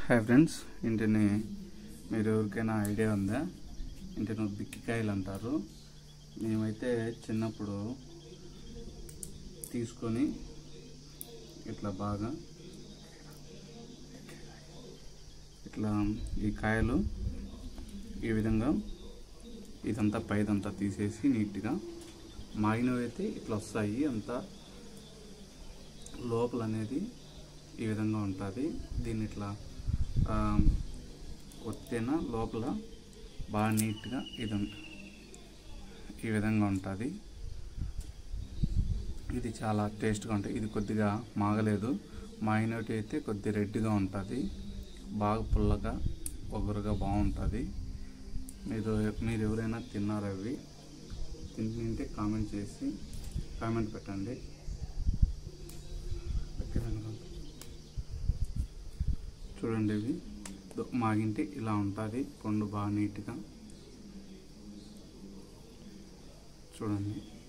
Hi friends, ఇంటిని మీరు ఎవరికైనా ఐడియా ఉందా? ఇంటిని బిక్కికాయలు అంటారు. మేమైతే చిన్నప్పుడు తీసుకొని ఇట్లా బాగా ఇట్లా ఈ కాయలు ఈ విధంగా ఇదంతా పైదంతా తీసేసి నీట్గా మాగినవి అయితే ఇట్లా వస్తాయి. అంతా లోపల అనేది ఈ విధంగా ఉంటుంది. దీన్ని ఇట్లా కొత్తేనా లోపల బాగా నీట్గా ఈ విధంగా ఉంటుంది. ఇది చాలా టేస్ట్గా ఉంటుంది. ఇది కొద్దిగా మాగలేదు, మాగినవి అయితే కొద్ది రెడ్గా ఉంటుంది, బాగా పుల్లగా ఒగరుగా బాగుంటుంది. మీరు ఎవరైనా తిన్నారా? అవి తింటే కామెంట్ పెట్టండి. చూడండి, ఇవి మాగింటే ఇలా ఉంటుంది. పండు బాగా నీట్గా చూడండి.